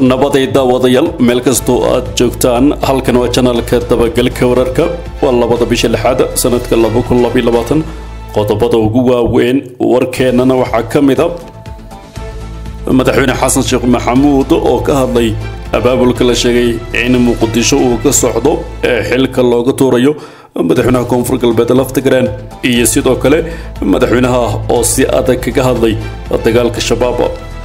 nabaday daawadayaal meel kastoo aad joogtaan halkan waa channelka dabagalka wararka waa labada bisha lixaad sanadka 2022 qodobada ugu waaweyn warkeenana waxaa kamid ah madaxweyne xasan sheekh maxamuud oo ka hadlay abaabulka la sheegay in muqdisho uu ka socdo xilka looga tuurayo madaxweynaha koonfur galbeed laftigraan iyo sidoo kale madaxweynaha oo si adag kaga hadlay dagaalka shabaab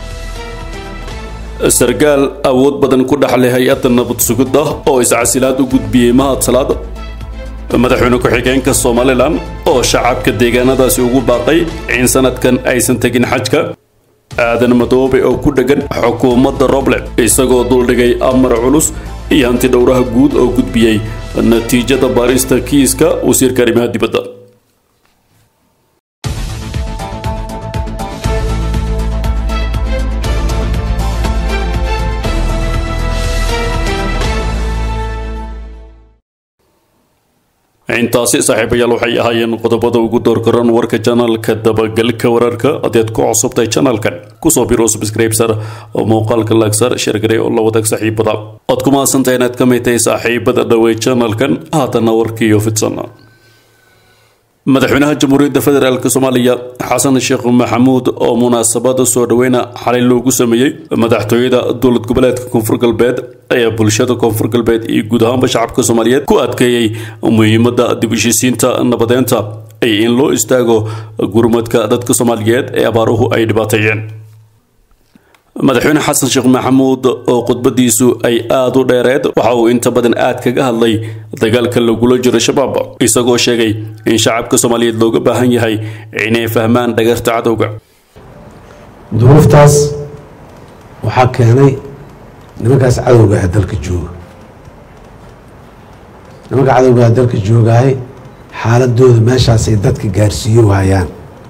sargaal awood badan ku dhaxlay hay'adda nabad sugidda oo iscasilaad u gudbiyay mahad salaad madaxweyne ku-xigeenka Soomaaliland oo shacabka deegaanadaasi ugu baaqay in sanadkan aysan tagin xajka aadan madoobe oo ku dhagan xukuumadda Roble isagoo duldhigay amar culus iyo hanti dhowraha guud oo gudbiyay natiijada baarista kiiska wasiirka arrimaha dibadda intaasi saaxiibayaal waxay ahaayeen qodobada ugu doorkaran warka channelka dabagalka wararka adeed ku cusubtay channelkan kusoo biro subscribe sar oo muuqaalka like sar share gareey oo la wadaag saaxiibada aad ku maasantahay inaad ka mid tahay saaxiibada dhawey channelkan haatana warkiyo fidsana madaxweynaha jamhuuriyadda federaalka Soomaaliya xasan sheekh maxamuud oo munaasabada soo dhaweena xalay loogu sameeyay madaxtooyada dowlad goboleedka koonfur galbeed ayaa bulshada koonfur galbeed iyo guud ahaan shacabka Soomaaliyeed ku adkeeyay muhiimadda dib u heshiisiinta nabadeynta ay in loo istaago gurmadka dadka Soomaaliyeed ee abaaruhu ay dhibaateeyeen madaxweyne xasan sheekh maxamuud oo khudbadiisu ay aad u dheereed waxa uu inta badan aad kaga hadlay dagaalka lagula jiro shabaab isagoo sheegay in shacabka Soomaaliyeed looga baahan yahay inay fahmaan dhagarta cadowga duruuftaas waxa keenay nimankaas cadowga ah dalka jooga nimanka cadowga ah dalka joogaay xaaladooda meeshaas ay dadka gaarsiiyo waayaan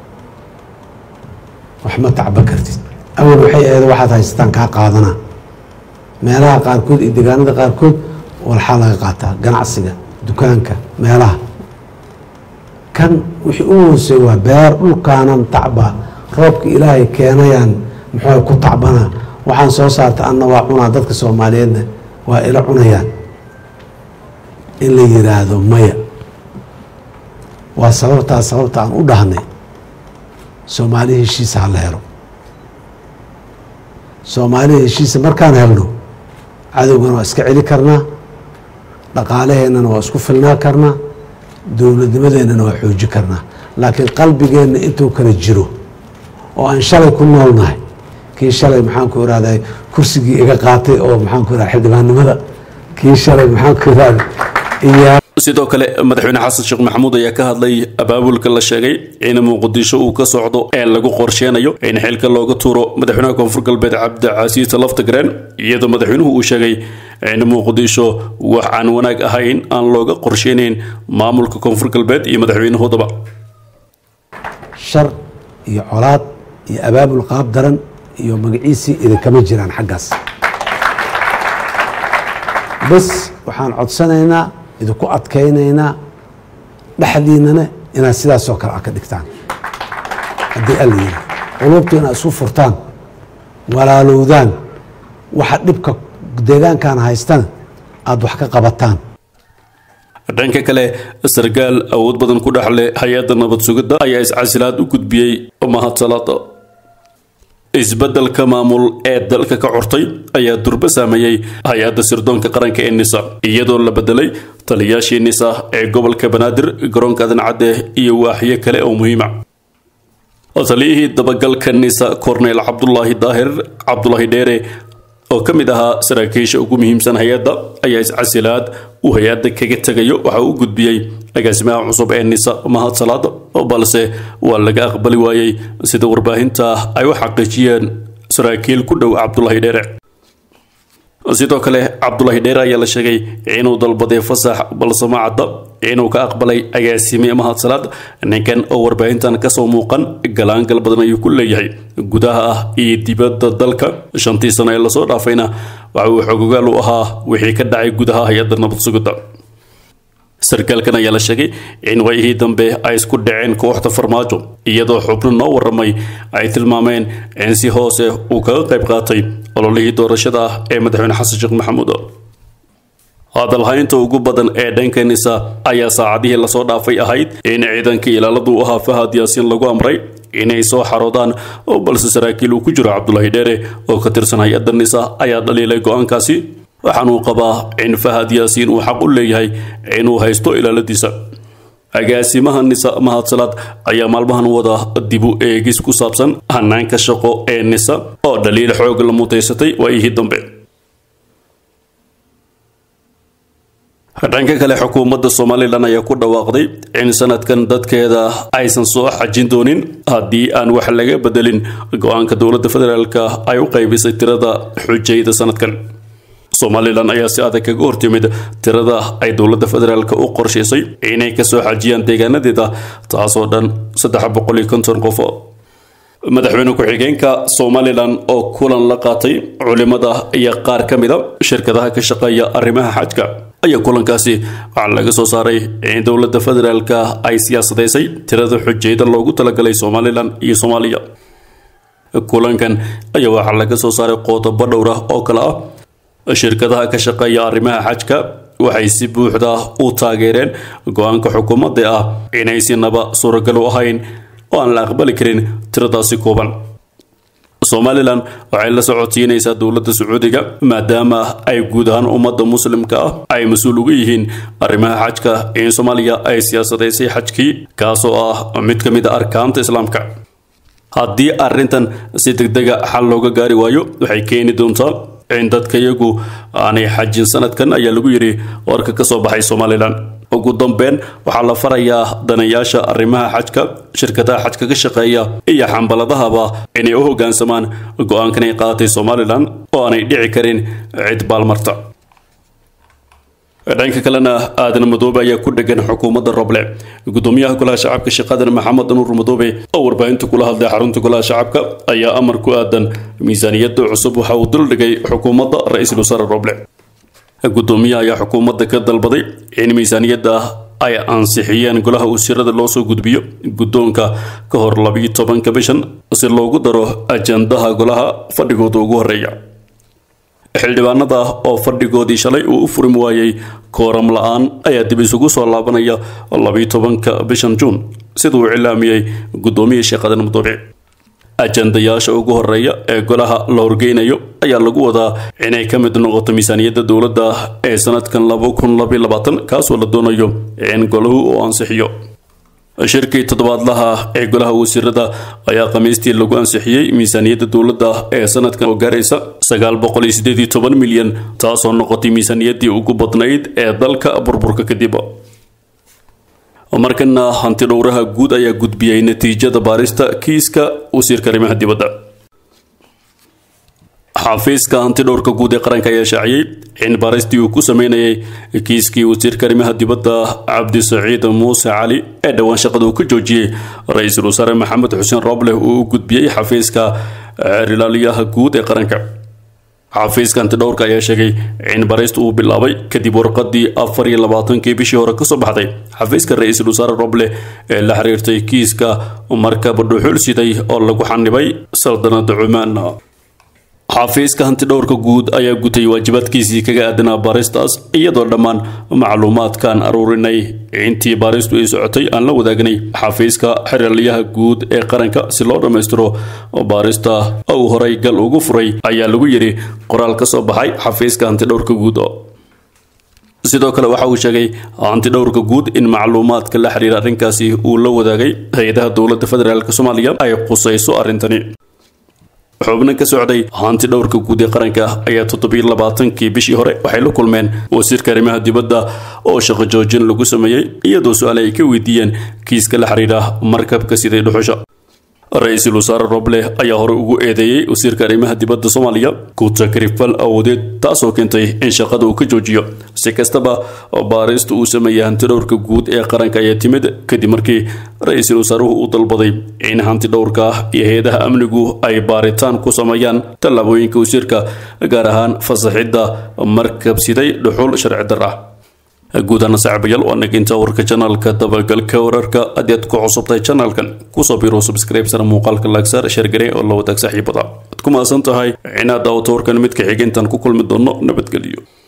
wax ma tacba kartid awal waxay ahayd waxaad haystaan kaa qaadana meelaha qaarkood iyo deegaanada qaarkood walxaa laga qaataa ganacsiga dukaanka meelaha kan wixii u hoosey waa beer dhulkaanan tacba roobka ilaahay keenayaan muxuu ku tacbana waxaan soo saarta anna waa cunaa dadka Soomaaliyeedna waa ila cunayaan in la yiraahdo maya waa sababta aan u dhahnay Soomaali heshiis ha la helo Soomaali heshiis markaan helno cadowgana waa iska celi karnaa dhaqaalaheennana waa isku filnaa karnaa dowladnimadeennana waa xooji karnaa laakiin qalbigeenna intuu kala jiro oo aan shalay ku noolnahay kii shalay maxaan ku iraaday kursigii iga qaatay oo maxaan ku iraaday xildhibaannimada kii shalay maxaan ku iraaday iyo sidoo kale madaxweyne xasan sheekh maxamuud ayaa ka hadlay abaabulka la sheegay in muqdisho uu ka socdo ee lagu qorsheenayo in xilka looga tuuro madaxweynaha koonfur galbeed Cabdicasiis Laftigraan iyadoo madaxweynuhu uu sheegay in muqdisho wax aan wanaag ahayn aan looga qorsheenayn maamulka koonfur galbeed iyo madaxweynahoodaba shar iyo colaad iyo abaabul qaab daran iyo magaciisi idinkama jiraan xaggaas bas waxaan codsanaynaa idinku adkaynaynaa dhaxdiinana inaad sidaas oo kale ka dhigtaan haddii alla yidhi qulubtu inaad isu furtaan walaalowdaan waxa dhibka deegaankan haystana aad wax ka qabataan dhanka kale sargaal awood badan ku dhaxlay hay'adda nabad sugidda ayaa iscasilaad u gudbiyay mahad salaad isbeddelka maamul ee dalka ka curtay ayaa durba saameeyay hay'adda sirdoonka qaranka ee NISA iyadoo la bedelay taliyaashii NISA ee gobolka Banaadir garoonka Dancade iyo waaxyo kale oo muhiim ah taliyihii dabagalka NISA Cornel Cabdullaahi Dheere oo kamid ahaa saraakiisha ugu muhiimsan hay'adda ayaa iscasilaad u hay'adda kaga tagayo waxa uu gudbiyay agaasimaha cusub ee NISA mahad salaad balse waa laga aqbali waayay sida warbaahinta ay u xaqiijiyeen saraakiil ku dhow Cabdullaahi Dheere sidoo kale Cabdullaahi Dheere ayaa la sheegay inuu dalbaday fasax balse ma cadda inuu ka aqbalay agaasimaha mahad salaad ninkan oo warbaahintan ka soo muuqan galaangal badan ayuu ku leeyahay gudaha ah iyo dibadda dalka 5 sano ee la soo dhaafayna waxa uu xogogaal u ahaa wixii ka dhacay gudaha hay'adda nabad sugidda sarkaalkan ayaa la sheegay in waayihii dambe ay isku dhaceen kooxda farmaajo iyadoo xubno noo waramay ay tilmaameen in si hoose uu kaga qayb qaatay ololihii doorashada ee madaxweyne xasan sheekh maxamuud. hadalhaynta ugu badan ee dhanka nisa ayaa saacadihii lasoo dhaafay ahayd in ciidanka ilaaladu u ahaa Fahad Yaasiin lagu amray inay soo xaroodaan oo balse saraakiil uu ku jiro Cabdullaahi Dheere oo ka tirsan hay'adda nisa ayaa dhaliilay go'aankaasi waxaana uu qabaa in Fahad Yaasiin uu xaq u leeyahay inuu haysto ilaaladiisa. agaasimaha nisa Mahad Salaad ayaa maalmahan wada dib u eegis ku saabsan hanaanka shaqo ee nisa oo dhaliil xoog la muteysatay waayihii dambe. dhanka kale xukuumadda Soomaaliland ayaa ku dhawaaqday in sanadkan dadkeeda aysan soo xajin doonin haddii aan wax laga bedelin go'aanka dowladda federaalka ay u qaybisay tirada xujayda sanadkan. Soomaaliland ayaa si adag kaga hortimid tirada ay dowladda federaalka u qorshaysay inay ka soo xajiyaan deegaanadeeda taasoo dhan 350 qof. madaxweyne ku-xigeenka Soomaaliland oo kulan la qaatay culimada iyo qaar ka mid ah shirkadaha ka shaqeeya arrimaha xajka ayaa kulankaasi waxaa laga soo saaray in dowladda federaalka ay siyaasadaysay tirada xujayda loogu talagalay Soomaaliland iyo Soomaaliya. kulankan ayaa waxaa laga soo saaray qodobo dhowr ah oo kala ah shirkadaha ka shaqeeya arrimaha xajka waxay si buuxda u taageereen go'aanka xukuumadda ah inay sinaba suuragal u ahayn oo aan la aqbali karin tiradaasi kooban. Soomaaliland waxay la socodsiinaysaa dowladda Sacuudiga maadaama ay guud ahaan ummadda muslimka ah ay mas'uul uga yihiin arrimaha xajka in Soomaaliya ay siyaasadaysay xajkii kaasoo ah mid ka mid ah arkaanta islaamka. haddii arrintan si degdeg ah xal looga gaari waayo waxay keeni doontaa in dadka iyagu aanay xajin sanadkan ayaa lagu yiri warka ka soo baxay Soomaaliland. ugu dambeyn waxaa la farayaa danayaasha arrimaha xajka shirkadaha xajka ka shaqeeya iyo xambaladahaba inay u hoggaansamaan go'aankan ay qaadatay Soomaaliland oo aanay dhici karin cid baalmarta. dhanka kalena aadan madoobe ayaa ku dhagan xukuumadda Roble. gudoomiyaha golaha shacabka shaqadan Maxamed Nuur Madoobe oo warbaahinta kula hadlay xarunta golaha shacabka ayaa amar ku aadan miisaaniyadda cusub waxa uu dul dhigay xukuumadda ra'iisul wasaare Roble. gudoomiyaha ayaa xukuumadda ka dalbaday in miisaaniyadda ay ansixiyeen golaha wasiirada loo soo gudbiyo guddoonka ka hor 12 bishan si loogu daro ajandaha golaha fadhigooda ugu horeeya. xildhibaanada oo fadhigoodii shalay uu u furim waayay kooram la'aan ayaa dib isugu soo laabanaya 12 bishan Juun sidoo uu cilaamiyay gudoomiyaha shaqadan Madoobe. ajandayaasha ugu horeeya ee golaha la horgeynayo ayaa lagu wadaa inay ka mid noqoto miisaaniyadda dowladda ee sanadkan 2022 kaasoo la doonayo in golahu uu ansixiyo. shirkii toddobaadlaha ee golaha wasiirada ayaa Khamiistii lagu ansixiyay miisaaniyadda dowladda ee sanadkan oo gaaraysa 918 milyan taasoo noqotay miisaaniyaddii ugu badnayd ee dalka burburka kadib. markana hanti dhowraha guud ayaa gudbiyay natiijada baarista kiiska wasiirka arrimaha dibadda. xafiiska hanti dhowrka guud ee qaranka ayaa shaaciyay in baaristii uu ku sameynayay kiiskii wasiirka arrimaha dibadda Cabdi Saciid Muuse Cali ee dhawaan shaqada uu ka joojiyay ra'iisul wasaare Maxamed Xuseen Roble uu u gudbiyay xafiiska ilaaliyaha guud ee qaranka. xafiiska hanti dhowrka ayaa sheegay in baarista uu bilaabay kadib warqadii 24 bishii hore ka soo baxday xafiiska ra'iisul wasaare Roble ee la xiriirtay kiiska markab dhuxul siday oo lagu xanibay saldanada Cumaan. xafiiska hanti dhowrka guud ayaa gutay waajibaadkiisii kaga aadanaa baaristaas iyadoo dhammaan macluumaadkan aruurinay intii baaristu ay socotay aan la wadaagnay xafiiska xiriirliyaha guud ee qaranka si loo dhameystiro baarista oo horay gal ugu furay ayaa lagu yiri qoraal ka soo baxay xafiiska hanti dhowrka guud. sidoo kale waxa uu sheegay hanti dhowrka guud in macluumaadka la xiriira arrinkaasi uu la wadaagay hay'adaha dowladda federaalka Soomaaliya ay qusayso arrintani. xubno ka socday hanti dhowrka guud ee qaranka ayaa 27 bishii hore waxay la kulmeen wasiirka arrimaha dibadda oo shaqo joojin lagu sameeyay iyadoo su'aal ay ka weydiiyeen kiiska la xiriira markabka siday dhuxusha. ra'iisul wasaare Roble ayaa hore ugu eedeeyay wasiirka arrimaha dibadda Soomaaliya ku takrifal awoodeed taasoo keentay in shaqada uu ka joojiyo. si kastaba baaristu uu sameeyay hanti dhowrka guud ee qaranka ayaa timid kadib markii ra'iisul wasaaruhu uu dalbaday in hanti dhowrka iyo hay'adaha amnigu ay baaritaan ku sameeyaan tallaabooyinka wasiirka gaar ahaan fasaxidda markab siday dhuxul sharci darro ah. guud ahaan saaxiibayaal waa naginta warka channelka dabagalka wararka aad ku cusubtay channelkan ku soo biro subscribe sar muuqaalka like sar share garee oo la wadaag saaxiibada ku maasan tahay inaad daawato warkan mid ka xigeentan ku kulmi doono nabadgelyo.